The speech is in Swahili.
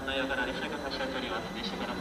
内容から列車が発車しております。列車から